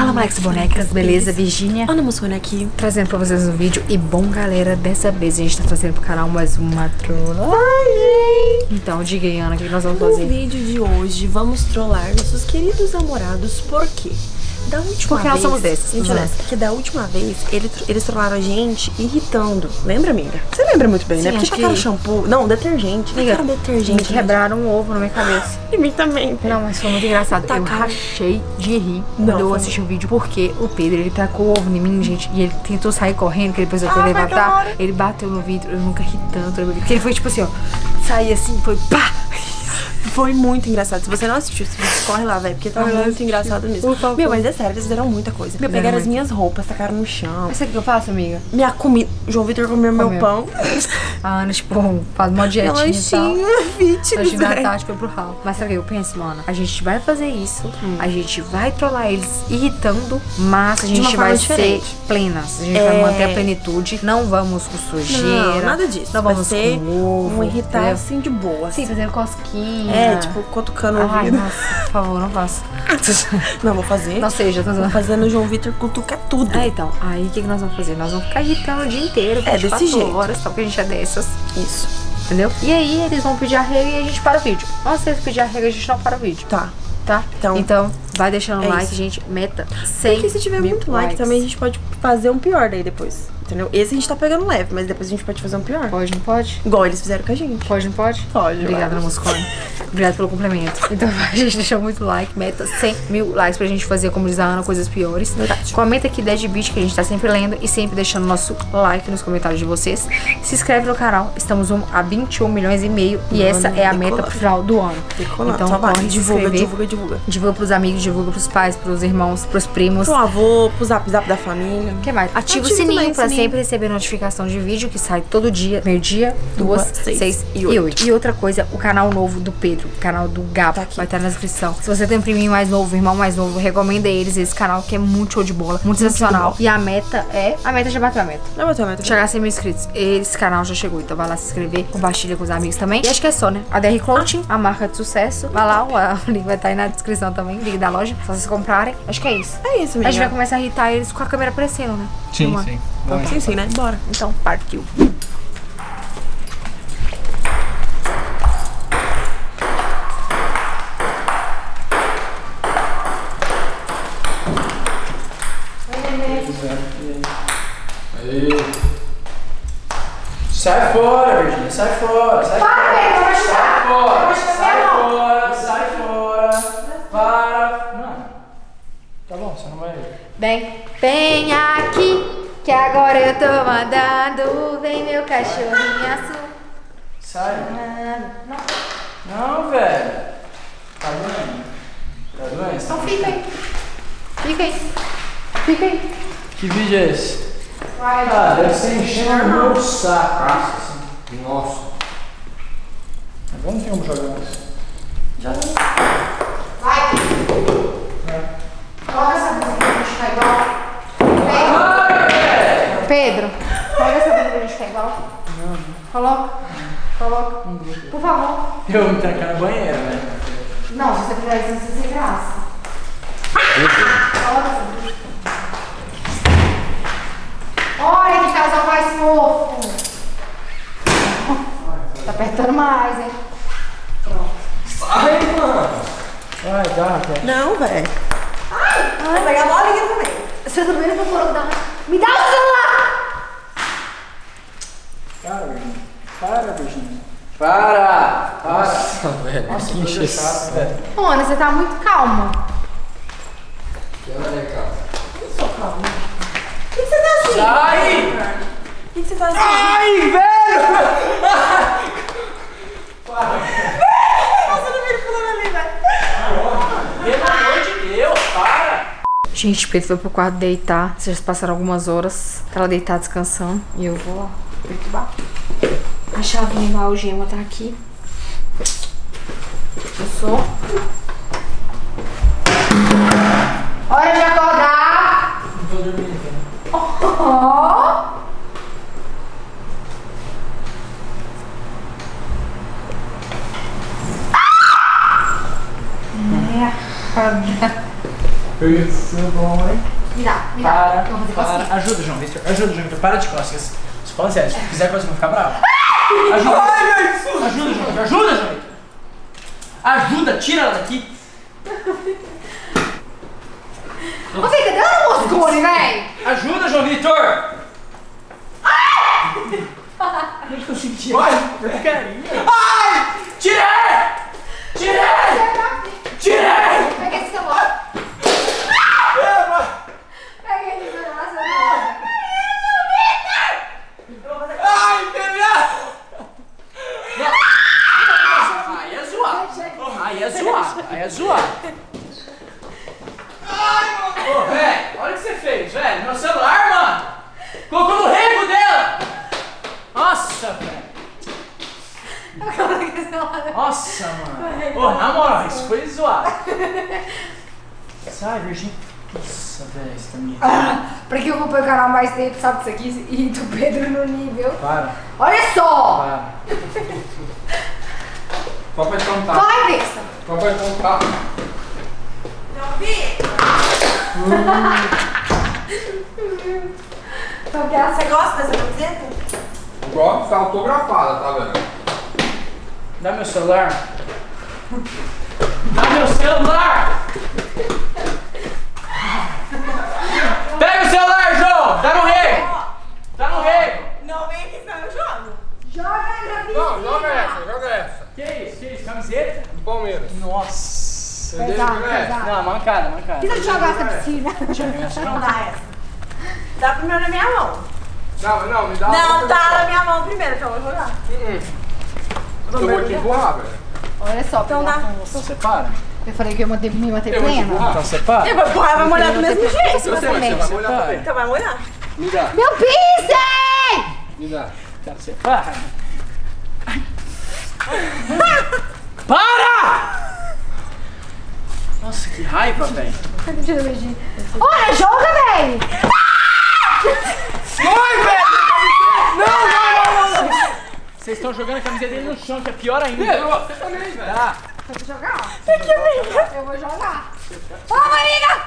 Fala, Max Bonecas, beleza? Virgínia. Ana Moçone aqui, trazendo pra vocês um vídeo. E bom, galera, dessa vez a gente tá trazendo pro canal mais uma trollagem. Então, diga aí, Ana, o que nós vamos fazer? No vídeo de hoje, vamos trollar nossos queridos namorados. Por quê? Da última Porque nós somos desses. Gente, olha, porque da última vez, eles trollaram a gente irritando. Lembra, amiga? Você lembra muito bem, né? Sim, Porque tacaram shampoo. Não, detergente. Amiga, Tacaram detergente. quebraram um ovo na minha cabeça. Em mim também. Não, mas foi muito engraçado. Eu Tacaram. rachei de rir quando eu assisti o vídeo. Porque o Pedro, ele tacou o ovo em mim, gente. E ele tentou sair correndo, que depois eu fui levantar. Ele bateu no vidro. Eu nunca ri tanto. Porque ele foi tipo assim, ó. Saí assim, foi pá! Foi muito engraçado. Se você não assistiu esse vídeo, corre lá, velho. Porque tá muito engraçado mesmo. Meu, mas é sério, eles fizeram muita coisa. Meu, pegaram as minhas roupas, tacaram no chão. Mas sabe o que eu faço, amiga? Minha comida. João Vitor comeu meu pão. A Ana, tipo, faz uma dietinha e tal. Fitness, Hoje na tarde foi pro ralo. Mas sabe o que eu penso, mano? A gente vai fazer isso, a gente vai trollar eles irritando, mas a gente vai ser plenas. A gente vai manter a plenitude. Não vamos com sujeira. Não, nada disso. Não vamos ser com ovo. Um irritar assim de boa. Sim, fazendo cosquinha. É, tipo, cutucando o Ai, ouvido. nossa, por favor, não faça. Não, vou fazer. Não seja, tô Vou fazer no João Vitor cutucar tudo. É, então, aí o que nós vamos fazer? Nós vamos ficar irritando o dia inteiro, 24 desse jeito. horas, só porque a gente é dessas. Isso. Entendeu? E aí eles vão pedir arrego e a gente para o vídeo. Ou se eles pedirem arrego, a gente não para o vídeo. Tá. Tá? Então vai deixando um like, isso. gente. Meta 100 Porque se tiver mil muito like, likes. também a gente pode fazer um pior daí depois. Entendeu? Esse a gente tá pegando leve, mas depois a gente pode fazer um pior. Pode, não pode? Igual eles fizeram com a gente. Pode, não pode? Pode. Obrigada, Ana Moscone. Obrigada pelo complemento. Então a gente deixou muito like. Meta 100 mil likes pra gente fazer, como diz a Ana, coisas piores. Verdade. Comenta aqui Deadbeat, que a gente tá sempre lendo e sempre deixando nosso like nos comentários de vocês. Se inscreve no canal. Estamos a 21 milhões e meio. E essa é a meta pro final do ano. Então corre, divulga. Divulga pros amigos, divulga pros pais, pros irmãos, pros primos. Pro avô, pro zap da família. O que mais? Ativa o sininho pra sempre receber notificação de vídeo que sai todo dia, meio-dia, 2, 6 e 8. E outra coisa, o canal novo do Pedro, o canal do Gabo, vai estar na descrição. Se você tem um priminho mais novo, irmão mais novo, recomenda eles esse canal que é muito show de bola, muito sensacional. E a meta já bateu a meta. Já bateu a meta. Chegar a 100 mil inscritos. Esse canal já chegou, então vai lá se inscrever, compartilha com os amigos também. E acho que é só, né? A DR Clothing, a marca de sucesso. Vai lá, o link vai estar aí na descrição também, link da loja, só vocês comprarem. Acho que é isso. É isso, amiga. A gente vai começar a irritar eles com a câmera aparecendo, né? Sim, sim. Sim, né? Bora. Então, partiu. Aí. Sai fora, Virgínia, sai fora, sai fora. Sai fora, sai fora, sai fora. Para. Não. Tá bom, você não vai. Vem aqui, que agora eu tô mandando. Vem meu cachorrinho azul. Sai. Não, velho. Tá doendo? Tá doendo? Então fica aí. Fica aí. Fica aí. Que vídeo é esse? Vai. Ah, deve ser enchendo o meu saco. Assim. Nossa. Agora não tem como jogar mais. Já não. Vai. Coloca essa blusa pra gente ficar igual. Pedro, coloca essa blusa pra gente ficar igual. Não. Coloca. Por favor. Eu me trancar na banheira, né? Não, se você fizer isso, você sem graça. Coloca essa blusa. Olha que casal mais fofo. Tá apertando mais, hein? Pronto. Sai, mano. Vai, dá, cara. Não, velho. Ai, pegar a bolinha também. Você também não procurou dar. Me dá o celular! Para, Virgínia. Para, Virgínia. Para! Nossa, velho. Nossa, que encheção, velho. Ô, Ana, você tá muito calma. Que hora é, calma? Eu sou calma. Por que você tá assim? Sai! Por que você tá assim? Ai, velho! Nossa, não vira falando ali, velho. Pelo amor de Deus, para! Gente, Pedro foi pro quarto deitar. Vocês passaram algumas horas. Tá lá deitado descansando. E eu vou lá perturbar. A chavinha da algema tá aqui. Eu sou. Hora de acordar! Não tô dormindo. Oh. Isso, bom, hein? Me dá. Para. Ajuda, João Vitor. Ajuda, João Vitor. Para de cócegas. Se fala sério, se fizer coisa, eu vou ficar bravo. Ajuda. Ajuda, João Vitor. Ajuda, João Vitor. Ajuda, tira ela daqui. Ô, Vê, cadê o moscone, véi? Ajuda, João Vitor. Eu não consigo tirar. Carinha. Ai! Tirei! Pega esse celular. Pega ele, meu Deus. Ai, filha! Aí é zoar. Ai, mano. Ô, velho, olha o que você fez, velho. Meu celular, mano. Colocou no rego dela. Nossa, velho. Nossa, mano. Ô, na moral, isso foi zoado. Sai, Virgínia. Nossa, velho, você tá me... Pra que eu acompanho o canal há mais tempo, sabe disso aqui? E do Pedro no nível. Para. Olha só! Para. Qual vai contar? Vai, besta! Qual vai contar? Não vi? Você gosta dessa camiseta? Gosto, tá autografada, tá vendo? Dá meu celular. Dá meu celular! Pega o celular, João! Tá no rego! Tá no rego! Não vem aqui, senão eu jogo. Joga na vida! Não, joga essa. Que isso? Camiseta? Do Palmeiras. Nossa! Pesado. Não, mancada. Precisa de jogar essa piscina. Não dá essa. Dá primeiro na minha mão. Não, me dá Não, tá na minha mão primeiro, então eu vou jogar. Eu vou te empurrar, velho. Olha só, Então dá. Então separa? Eu falei que eu ia me manter Eu vou te plena. empurrar. Então separa? Eu vou empurrar, vai molhar do mesmo jeito. Eu sei, mas você vai molhar também. Então vai molhar. Me dá, Meu pincel! me dá. Então separa. Para! Nossa, que raiva, velho. Olha, joga, velho! Vai, velho! Não! Vocês estão jogando a camiseta dele no chão, que é pior ainda. Você também, velho. Tá. Eu vou jogar. Eu vou jogar. Ô, Marina!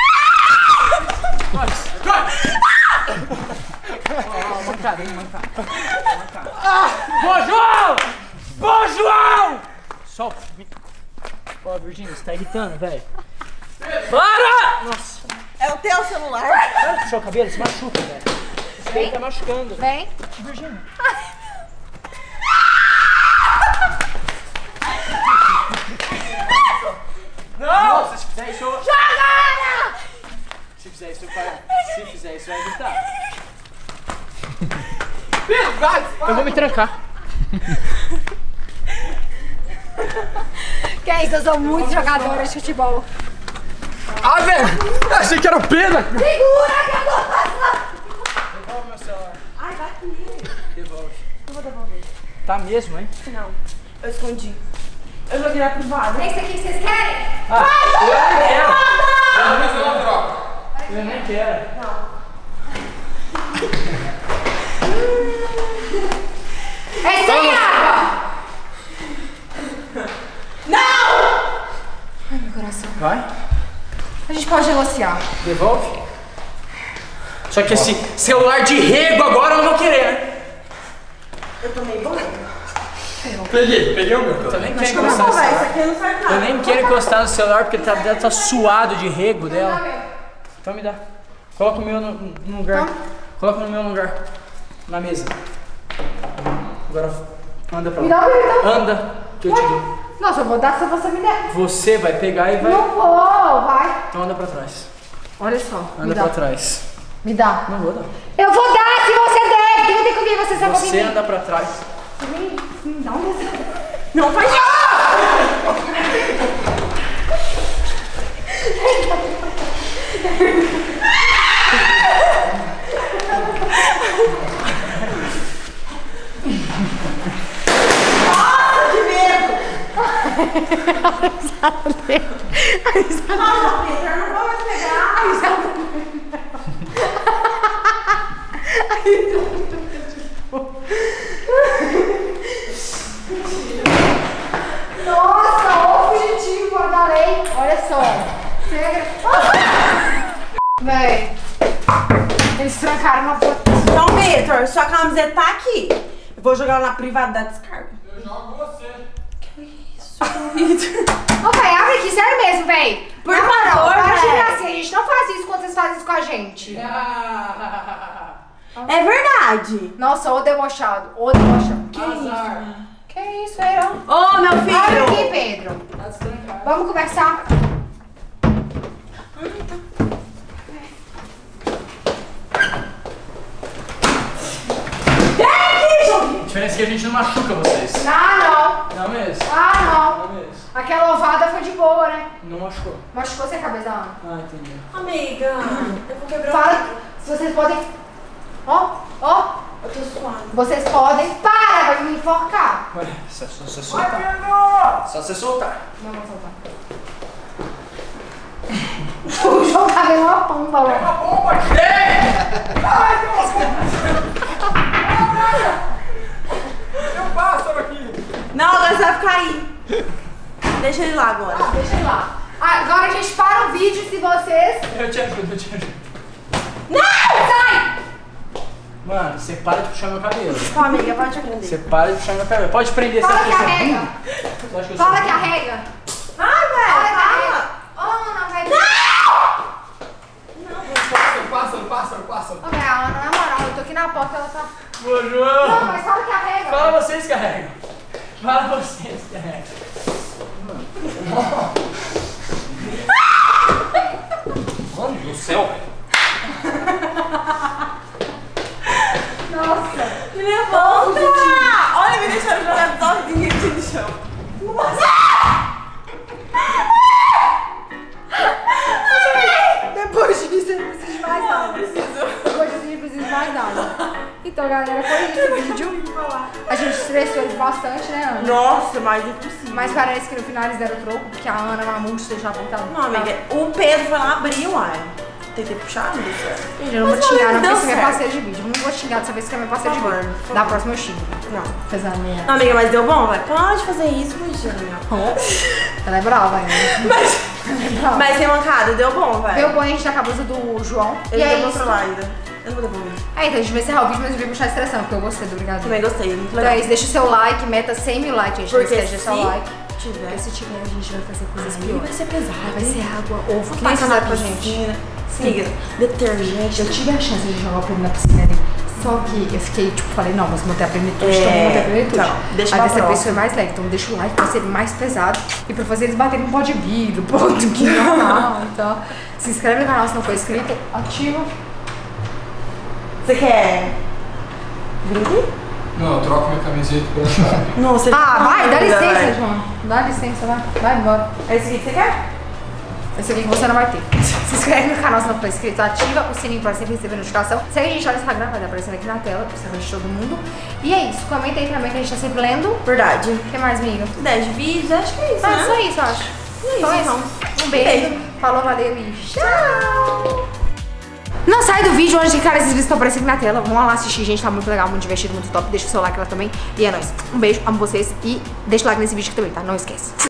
Mancada. Boa, João! Solta. Ó, Virgínia, você tá irritando, velho. Para! Nossa. É o teu celular? Para de puxar o cabelo, se machuca, velho. Esse daí tá machucando. Vem. Virgínia. Não! Se fizer isso, eu... Joga! Se fizer isso, vai irritar. Eu vou me trancar. Que é isso, eu sou muito jogadora de futebol. Ah, velho! Achei que era pena! Segura que eu tô passando! Devolve meu celular. Ai, vai comigo. Devolve. Eu vou devolver. Tá mesmo, hein? Não, eu escondi. Eu joguei na privada. É isso aqui que vocês querem? Eu nem quero. É sem água! Não! Ai, meu coração. Vai. A gente pode negociar. Devolve. Só que esse celular de rego agora eu não vou querer, né? Eu tomei banho. Peguei o meu. Eu nem quero Não, encostar no velho, isso celular. aqui não serve nada. Eu nem quero encostar no celular porque tá suado de rego dela. Então me dá. Coloca o meu no lugar. Coloca no meu lugar. Na mesa. Agora anda pra Me dá lá. o meu, então. Anda, que eu te dou. Nossa, eu vou dar se você me der. Você vai pegar e vai. Não vou, vai. Então anda pra trás. Olha só, me Anda dá. pra trás. Me dá. Não vou dar. Eu vou dar se você der, porque eu tenho que ouvir você sabe Você ouvir. anda pra trás. Me dá um desenho. Não faz isso! Nossa, que medo! Nossa, Peter, eu não vou mais pegar. Nossa, ó o fugitivo, adorei. Olha só. Você é Véi. Eles trancaram uma foto. Então, Vitor, sua camiseta tá aqui. Eu vou jogar ela na privada da descarga. Eu jogo você. Que isso, Vitor? Ô, véi, abre aqui, sério mesmo, véi. Por favor, para de véi. graça, a gente não faz isso quando vocês fazem isso com a gente. É verdade. Nossa, ô debochado, ô debochado. Que isso? Que isso, Feirão? Ô, meu filho. Abre aqui, Pedro. Vamos conversar. A diferença é que a gente não machuca vocês. Ah, não. Não mesmo? Ah, Não não. mesmo. Aquela ovada foi de boa, né? Não machucou. Machucou sem a cabeça da Ana. Ah, entendi. Amiga, eu vou quebrar Fala se vocês podem... Ó, ó. Eu tô suando. Vocês podem... Para, vai me enforcar. Olha, só você soltar. Só você soltar. Não vou soltar. O João tá vendo uma pomba lá. Uma bomba aqui! Ai, tem um pássaro aqui! Não, agora você vai ficar aí. Deixa ele lá agora. Ah, deixa ele lá. Agora a gente para o vídeo se vocês... Eu te ajudo. Não! Sai! Mano, você para de puxar meu cabelo. Ó, amiga, pode te aprender. Você para de puxar meu cabelo. Pode prender Fala essa que pessoa. arrega. Você acha que eu Fala sou- que arrega. Ai, Fala que velho, arrega. fala. Oh, não, vai... Pássaro. Ô, velho, a Ana, na moral, eu tô aqui na porta, ela tá... Ô, Não, João! mas fala que arrega. Fala vocês que arregam. Fala vocês que arregam. Mano do céu. Nossa. Me levanta! Olha, me deixaram jogar sozinha aqui no chão. Depois disso, eu não preciso de mais nada. Preciso. Depois disso, eu não preciso de mais nada. Então, galera, foi isso o vídeo. A gente estressou eles bastante, né, Ana? Nossa, mais impossível. Mas parece que no final eles deram troco, porque a Ana Mamute deixou apontado. Não, amiga, o Pedro foi lá abrir o ar. Tentei puxar, não deu certo. Gente, eu não vou Mas xingar, não não, deu porque você é minha certo. parceira de vídeo. Eu não vou xingar dessa vez que você é minha parceira de Por vídeo. favor. Da próxima eu xingo. Não. Apesar da minha... Não, amiga, mas deu bom, vai. Para de fazer isso, Virgínia. Ela é brava ainda. Mas sem mancada, deu bom, vai. Deu bom, a gente tá com a blusa do João. Eu e é vou isso. controlar ainda. Eu não vou devolver. É, então a gente vai encerrar o vídeo, mas eu vim puxar a estressão, porque eu gostei do brigadeiro. Também gostei, muito Então legal. é isso, deixa o seu like, meta 100 mil likes, gente. Não Porque esquece de deixar o se like. tiver, Porque se tiver, a gente vai fazer coisas aí piores. vai ser pesado. Vai ser água, ovo, que nem Passa na fizeram pra gente. piscina. Amiga, detergente. Eu tive a chance de jogar o prêmio na piscina ali. Só que eu fiquei, tipo, falei, não, mas manter a plenitude, então vou manter a plenitude. Então, deixa Aí pra dessa vez próxima. foi mais leve, então deixa o like pra ser mais pesado. E pra fazer eles baterem um pó de vidro, ponto que normal. Então, se inscreve no canal se não for inscrito, ativa. Você quer? Brinde? Não, eu troco minha camiseta pela chave. Não, você Vai, dá Amiga, licença, vai. João. Dá licença, vai embora. É esse aqui que você quer? Esse aqui que você não vai ter. Se inscreve no canal se não for inscrito, ativa o sininho pra sempre receber notificação. Segue a gente lá no Instagram, vai estar aparecendo aqui na tela, pra saber de todo mundo. E é isso, comenta aí também que a gente tá sempre lendo. Verdade. O que mais, amiga? 10 vídeos, acho que é isso, né? Só isso, eu acho. Então é isso. Um beijo. Falou, valeu e tchau. Não sai do vídeo antes de cara esses vídeos que estão aparecendo aqui na tela. Vamos lá assistir, gente. Tá muito legal, muito divertido, muito top. Deixa o seu like lá também. E é nóis. Um beijo, amo vocês. E deixa o like nesse vídeo aqui também, tá? Não esquece.